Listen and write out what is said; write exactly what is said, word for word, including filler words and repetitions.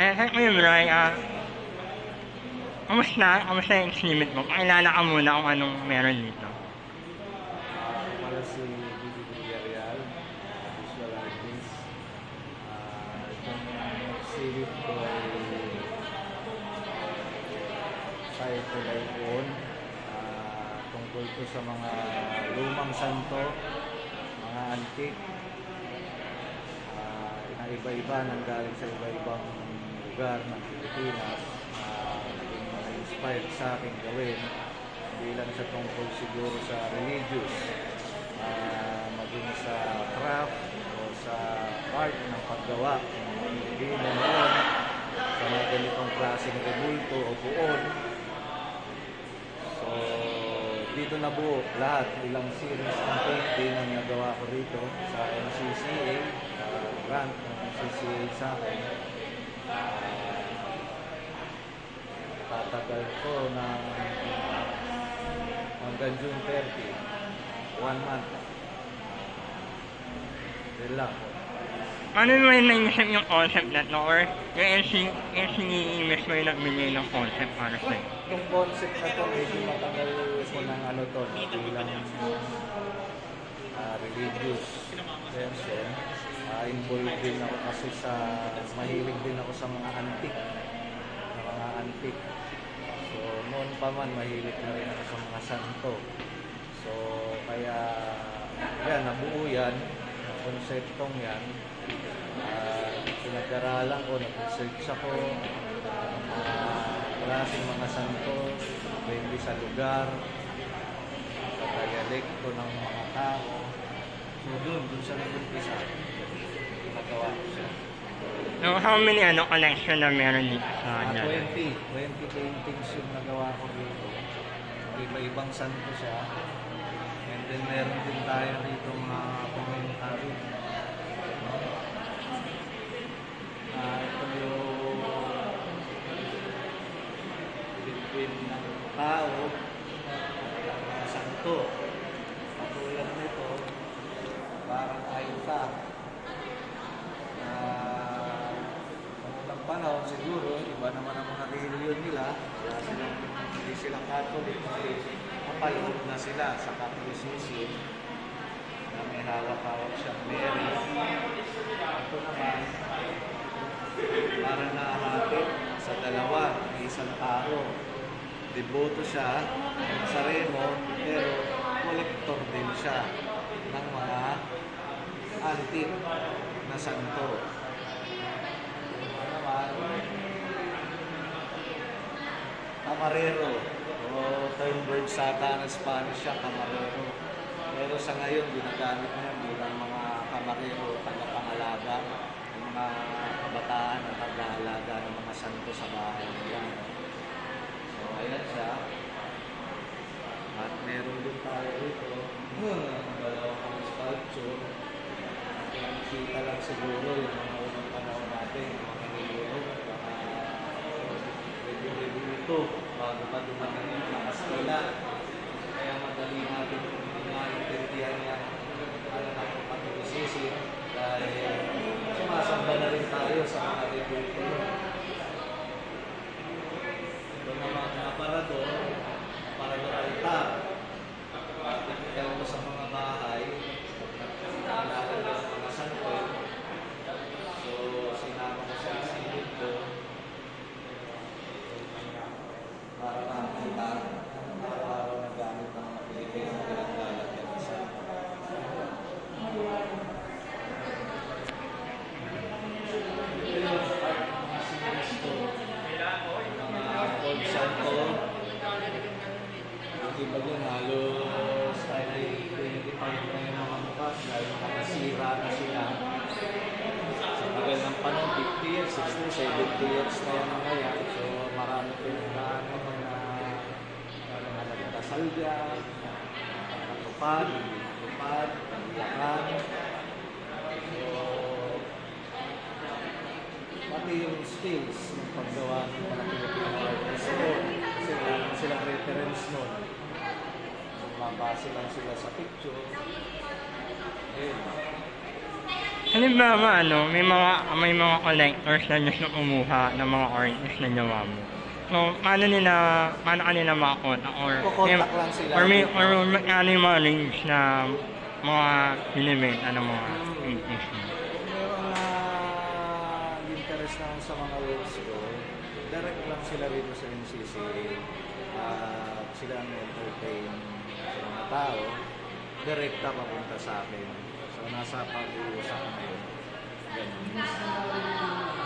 Eh, sa Kuya Bray, ah, kamusta? Kamusta yung exhibit mo? Pakilala ka muna kung anong meron dito. Uh, para si Bryan Villareal, visual artist. Uh, itong exhibit ko ay title ay Poon. Uh, tungkol to sa mga lumang santo, mga antique. Uh, na iba-iba nanggaling sa iba-ibang lugar ng Pilipinas. Uh, naging mga inspired sa akin gawin. Hindi lang sa tungkol siguro sa religious, uh, maging sa craft o sa art ng paggawa ng mga Pilipino noon, sa mga ganitong klaseng rebulto o buon. So, dito na buo lahat, ilang series ng painting ang nagawa ko rito sa M C C A, uh, grant ng M C C A sa akin. Uh, tatagal ko ng hanggang June thirtieth, one month. Yun lang. Ano naman naisip yung concept na to? Or yung N C English mo yung nagbigay ng concept para sa'yo? Yung concept na to, medyo matagal ko ng ano to, bilang uh, religious person. Uh, involved din ako kasi sa, mahilig din ako sa mga antique. Mga antique. So, noon pa man, mahilig na rin ako sa mga santo. So, kaya, yan, nabuo yan, ang konseptong yan. Uh, pinag-aralan ko, nag-research ako, ng mga klaseng mga santo, depende sa lugar, sa dialekto ng mga tao. So, doon, doon sa nag-umpisa, nagawa ko siya. So, how many ano collection na meron dito sa Uh, twenty. twenty paintings yung nagawa ko dito. Iba-ibang santo siya. And then meron din tayo dito mga commentary. Uh, ito yung between ng tao at mga santo. Katulad nito, parang ayuta. Panahon siguro, iba naman ang mga reliyon nila, wala silang, hindi sila Catholic, kapaloob na sila sa Catholicism na may hawak-hawak siyang Mary. Ito naman, para nahahati sa dalawa, may isang tao. Deboto siya, Nazareno, pero kolektor din siya ng mga antique na santo. Camarero o term word sa ng Spanish siya, camarero. Pero sa ngayon, ginagamit na bilang mga camarero, tagapangalaga, ng mga kabataan at tagahalaga ng mga santo sa bahay nila. So, ayan siya. At meron din tayo rito, dalawang sculpture. Kita lang siguro yung mga unang panahon natin, mga niliro, mga review-review ito, bago pa dumating yung mga Kastila. Kaya madali natin maintindihan yan ano na po pag-isisi dahil sumasamba na rin tayo sa mga review ito. Ito naman na aparador, aparador altar. Typical mo sa mga bahay, naalala ng mga santo. So, sinama ko sa isipin ko para makakita ang araw-araw na gamit ng mga Pilipino pinaglalagyan ng santo. Ito yung part ng mga sinisto, mga old santo. Yung iba din halos tayo na identify na yung mga mukha dahil nakasira na sila. Sa tagal ng panahon, fifty years, sixty, seventy years na yan ang ngayon. So marami pinagdaan naman na mga nagdasal dyan, natupad, natupad, naglakan. So pati yung skills ng paggawa ng mga Pilipino artists noon. Kasi wala naman silang reference noon. Mabase lang sila sa picture. Ayun. Halimbawa ano, may mga may mga collectors na gusto kumuha ng mga artist na gawa mo. So, paano nila, paano kanila makakontak or Kukontak lang sila. or may or ano yung mga range na mga binibenta ng mga Hmm. artist mo? Kung merong ah, interest naman sa mga works ko, direct lang sila rito sa M C C A. At sila ang entertain sa mga tao, direkta papunta sa akin. So, nasa pag-uusap na yun. Ganun.